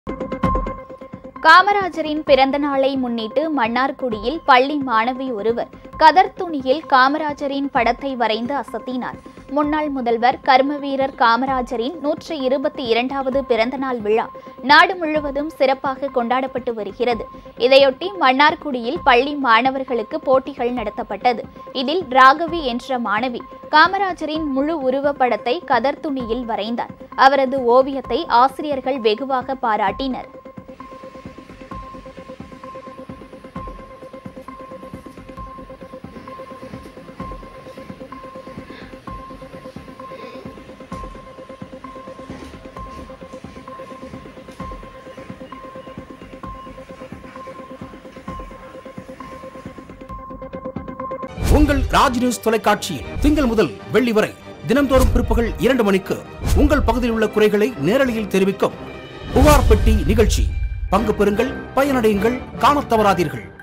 காமராஜரின் பிறந்த நாளை முன்னிட்டு மன்னார்குடியில் பள்ளி மாணவி ஒருவர் கதர் துணியில் காமராஜரின் படத்தை வரைந்து அசத்தினார். முன்னாள் முதல்வர் கர்மவீரர் காமராஜரின் 122வது பிறந்தநாள் விழா நாடு முழுவதும் சிறப்பாக கொண்டாடப்பட்டு வருகிறது. இதையொட்டி மன்னார்குடியில் பள்ளி மாணவர்களுக்கு போட்டிகள் நடத்தப்பட்டது. இதில் ராகவி என்ற மாணவி காமராஜரின் முழு உருவ படத்தை கதர் துணியில் வரைந்தார். அவரது ஓவியத்தை ஆசிரியர்கள் வெகுவாக பாராட்டினர். உங்கள் ராஜ் நியூஸ் தொலைக்காட்சியில் திங்கள் முதல் வெள்ளி வரை தினந்தோறும் பிற்பகல் 2 மணிக்கு உங்கள் பகுதியில் உள்ள குறைகளை நேரலையில் தெரிவிக்கும் புகார் பெட்டி நிகழ்ச்சி. பங்கு பெறுங்கள், பயனடையுங்கள், காணத் தவறாதீர்கள்.